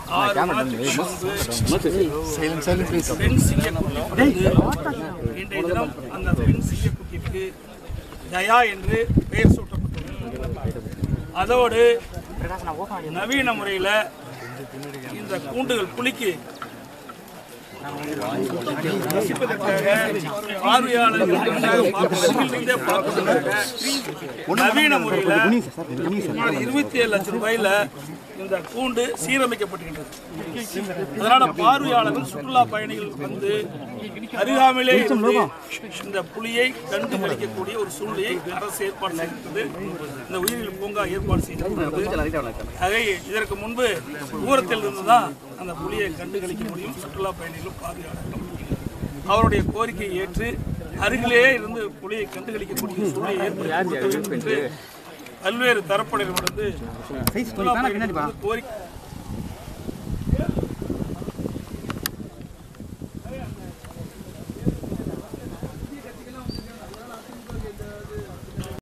பெண் சிங்கக்குட்டி இன்றைய தினம் அந்த பெண் சிங்கக்குட்டிக்கு ஜயா என்று பெயர் சூட்டப்பட்டது. அதோடு நவீன முறையில் இந்த கூண்டுகள் புலிக்கு நவீன முறையில் 27 லட்சம் ரூபாயில இந்த கூண்டு சீரமைக்கப்பட்டிருக்கிறது. அதனால பார்வையாளர்கள் சுற்றுலா பயணிகள் வந்து அருகாமையிலே இந்த புலியை கண்டு கழிக்கக்கூடிய ஒரு சூழ்நிலையை அரசு ஏற்பாடு செய்திருக்கிறது. இந்த உயிரியல் பூங்கா ஏற்பாடு செய்திருக்கிறது. ஆகவே இதற்கு முன்பு தூரத்தில் இருந்துதான் அந்த புலியை கண்டு கழிக்க முடியும். சுற்றுலா பயணிகளும் பார்வையாளர்களும் அவருடைய கோரிக்கையை ஏற்று அருகிலேயே இருந்து புலியை கண்டுகளிக்கக்கூடிய சூழ்நிலை ஏற்படுத்த வேண்டும் என்று பல்வேறு தரப்பினரிடமிருந்து கோரிக்கை